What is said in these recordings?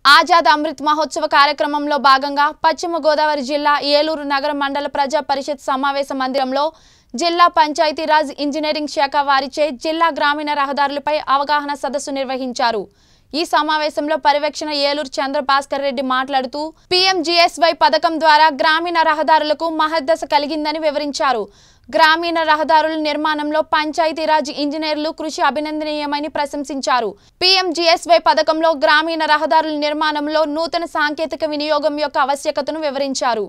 ఆజాద్ అమృత్ మహోత్సవ కార్యక్రమంలో భాగంగా పశ్చిమ గోదావరి జిల్లా ఏలూరు నగర మండల ప్రజా పరిషత్ సమావేశ మందిరంలో జిల్లా పంచాయతీరాజ్ ఇంజనీరింగ్ శాఖ వారిచే జిల్లా గ్రామీణ రహదారులపై అవగాహన సదస్సు నిర్వహించారు। ఈ సమావేశంలో పర్యవేక్షణ ఏలూరు చంద్ర భాస్కర్ రెడ్డి మాట్లాడుతూ పీఎంజీఎస్వై పథకం ద్వారా గ్రామీణ రహదారులకు మహద్దశ కలిగిందని వివరించారు। గ్రామీణ రహదారుల నిర్మాణంలో పంచాయతీరాజ్ ఇంజనీర్లు కృషి అభినందనీయమని ప్రశంసించారు। పీఎంజీఎస్వై పథకంలో గ్రామీణ రహదారుల నిర్మాణంలో నూతన సాంకేతిక వినియోగం యొక్క ఆవశ్యకతను వివరించారు।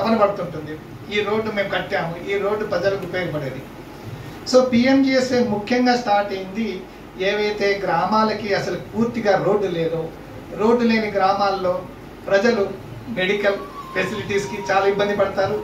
ఈ రోడ్డు మేము కట్టాము, ఈ రోడ్డు ప్రజలకు ఉపయోగపడేది। సో పీఎంజీఎస్వై ముఖ్యంగా స్టార్ట్ అయింది ఏవైతే గ్రామాలకి అసలు పూర్తిగా రోడ్డు లేదో, రోడ్డు లేని గ్రామాల్లో ప్రజలు మెడికల్ ఫెసిలిటీస్కి చాలా ఇబ్బంది పడతారు।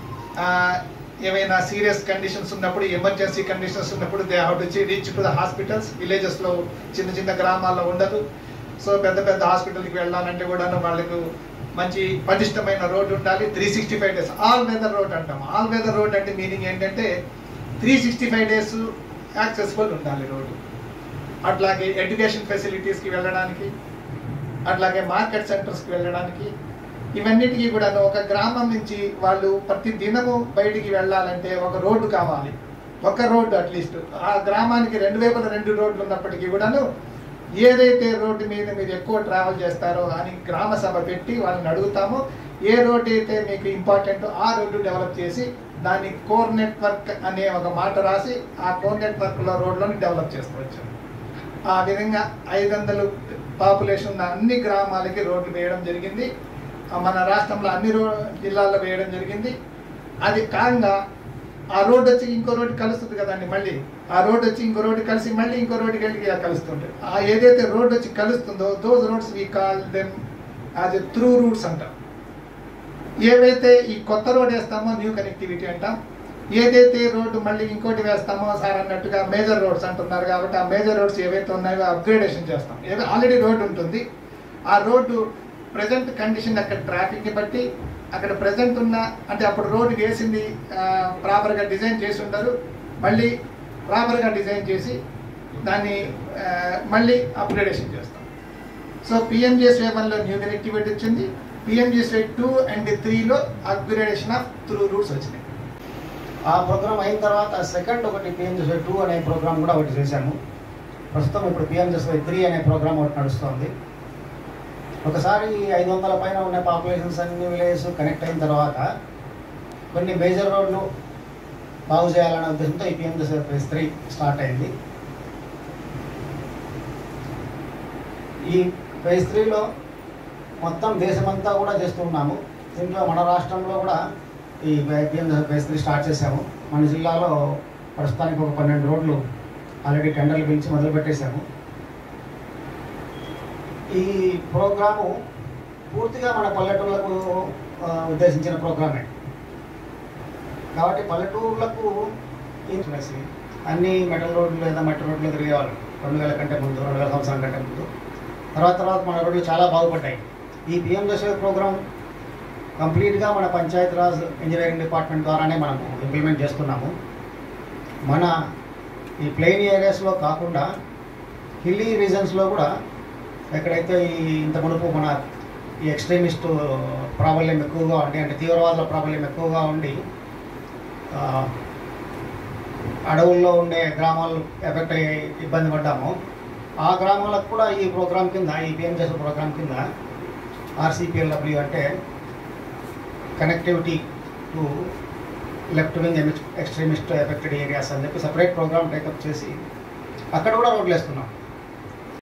ఏమైనా సీరియస్ కండిషన్స్ ఉన్నప్పుడు, ఎమర్జెన్సీ కండిషన్స్ ఉన్నప్పుడు they have to reach to the hospitals. విలేజెస్లో చిన్న చిన్న గ్రామాల్లో ఉండదు। సో పెద్ద పెద్ద హాస్పిటల్కి వెళ్ళాలంటే కూడాను వాళ్ళకు మంచి పటిష్టమైన రోడ్డు ఉండాలి। 365 days ఆల్ వెదర్ రోడ్ అంటాం। ఆల్ వెదర్ రోడ్ అంటే మీనింగ్ ఏంటంటే 365 days యాక్సెసిబుల్ ఉండాలి రోడ్డు। అట్లాగే ఎడ్యుకేషన్ ఫెసిలిటీస్కి వెళ్ళడానికి, అట్లాగే మార్కెట్ సెంటర్స్కి వెళ్ళడానికి, ఇవన్నిటికీ కూడా ఒక గ్రామం నుంచి వాళ్ళు ప్రతి దినము బయటికి వెళ్ళాలంటే ఒక రోడ్డు కావాలి, ఒక రోడ్డు అట్లీస్ట్। ఆ గ్రామానికి 2 వైపుల 2 రోడ్లు ఉన్నప్పటికీ కూడాను ఏదైతే రోడ్డు మీద మీరు ఎక్కువ ట్రావెల్ చేస్తారో అని గ్రామ సభ పెట్టి వాళ్ళని అడుగుతామో, ఏ రోడ్డు అయితే మీకు ఇంపార్టెంట్ ఆ రోడ్డు డెవలప్ చేసి దాన్ని కోర్ నెట్వర్క్ అనే ఒక మాట రాసి ఆ కోర్ నెట్వర్క్లో రోడ్లను డెవలప్ చేసుకోవచ్చు। ఆ విధంగా 500 పాపులేషన్ ఉన్న అన్ని గ్రామాలకి రోడ్లు వేయడం జరిగింది। మన రాష్ట్రంలో అన్ని జిల్లాల్లో వేయడం జరిగింది। అది కాగా ఆ రోడ్డు వచ్చి ఇంకో రోడ్డు కలుస్తుంది కదండి, మళ్ళీ ఆ రోడ్డు వచ్చి ఇంకో రోడ్డు కలిసి మళ్ళీ ఇంకో రోడ్డుకి వెళ్ళి కలుస్తుంటే ఆ ఏదైతే రోడ్డు వచ్చి కలుస్తుందో those roads we call them as a through routes అంటాం। ఏవైతే ఈ కొత్త రోడ్ వేస్తామో న్యూ కనెక్టివిటీ అంటాం। ఏదైతే రోడ్డు మళ్ళీ ఇంకోటి వేస్తామో సార్ అన్నట్టుగా మేజర్ రోడ్స్ అంటున్నారు కాబట్టి ఆ మేజర్ రోడ్స్ ఏవైతే ఉన్నాయో అప్గ్రేడేషన్ చేస్తాం। ఆల్రెడీ రోడ్డు ఉంటుంది, ఆ రోడ్డు ప్రజెంట్ కండిషన్ అక్కడ ట్రాఫిక్ని బట్టి అక్కడ ప్రజెంట్ ఉన్న అంటే అప్పుడు రోడ్డు వేసింది ప్రాపర్గా డిజైన్ చేసి ఉంటారు, మళ్ళీ ప్రాపర్గా డిజైన్ చేసి దాన్ని మళ్ళీ అప్గ్రేడేషన్ చేస్తాం। సో పీఎంజీఎస్వై 1లో న్యూ కనెక్టివిటీ వచ్చింది, పీఎంజీఎస్వై 2 and 3లో అప్గ్రేడేషన్ ఆఫ్ త్రూ రూట్స్ వచ్చినాయి। ఆ ప్రోగ్రామ్ అయిన తర్వాత సెకండ్ ఒకటి పీఎంజీఎస్వై 2 అనే ప్రోగ్రామ్ కూడా ఒకటి చేశాము। ప్రస్తుతం ఇప్పుడు పీఎంజీఎస్వై 3 అనే ప్రోగ్రామ్ ఒకటి నడుస్తుంది। ఒకసారి 500 పైన ఉన్న పాపులేషన్స్ అన్ని విలేజెస్ కనెక్ట్ అయిన తర్వాత కొన్ని మేజర్ రోడ్లు బాగు చేయాలనే ఉద్దేశంతో ఈ పీఎంజీఎస్వై ఫేజ్ 3 స్టార్ట్ అయింది। ఈ ఫేజ్ 3లో మొత్తం దేశమంతా కూడా చేస్తూ ఉన్నాము। దీంట్లో మన రాష్ట్రంలో కూడా ఈ పీఎంజీఎస్వై ఫేజ్ 3 స్టార్ట్ చేశాము। మన జిల్లాలో ప్రస్తుతానికి ఒక 12 రోడ్లు ఆల్రెడీ టెండర్లు పిలిచి మొదలుపెట్టేశాము। ఈ ప్రోగ్రాము పూర్తిగా మన పల్లెటూళ్ళకు ఉద్దేశించిన ప్రోగ్రామే కాబట్టి పల్లెటూళ్ళకు అన్ని మెటల్ రోడ్లు లేదా మట్టి రోడ్లు తిరిగేవాళ్ళు 2000 కంటే ముందు, 2000 సంవత్సరాల కంటే ముందు। తర్వాత మన రోడ్లు చాలా బాగుపడ్డాయి। ఈ పీఎంజీఎస్వై ప్రోగ్రాం కంప్లీట్గా మన పంచాయతీరాజ్ ఇంజనీరింగ్ డిపార్ట్మెంట్ ద్వారానే మనము ఇంప్లిమెంట్ చేస్తున్నాము। మన ఈ ప్లెయిన్ ఏరియాస్లో కాకుండా హిల్లీ రీజన్స్లో కూడా ఎక్కడైతే ఇంత మునుపు మన ఈ ఎక్స్ట్రీమిస్ట్ ప్రాబల్యం ఎక్కువగా ఉండి అంటే తీవ్రవాదుల ప్రాబల్యం ఎక్కువగా ఉండి అడవుల్లో ఉండే గ్రామాలు ఎఫెక్ట్ అయ్యి ఇబ్బంది పడ్డాము, ఆ గ్రామాలకు కూడా ఈ ప్రోగ్రాం కింద ఈ పీఎంజీఎస్వై ప్రోగ్రాం కింద RCPLW అంటే connectivity to left wing extremist affected areas అని చెప్పి సపరేట్ ప్రోగ్రామ్ టేకప్ చేసి అక్కడ కూడా రోడ్లు వేస్తున్నాం।